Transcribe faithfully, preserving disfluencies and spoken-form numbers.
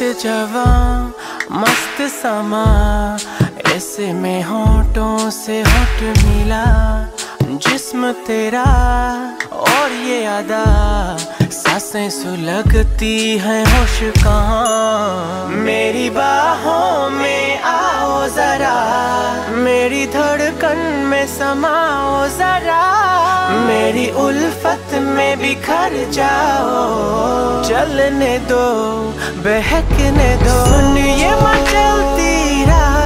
जवां मस्त समा, ऐसे में होठों से होठ मिला, जिस्म तेरा और ये अदा, सांसें सुलगती हैं होश कहाँ। मेरी बाहों में आओ जरा, मेरी धड़कन में समाओ जरा, मेरी उल्फत में बिखर जाओ, चलने दो बहकने दो। सुन ये मचलती राह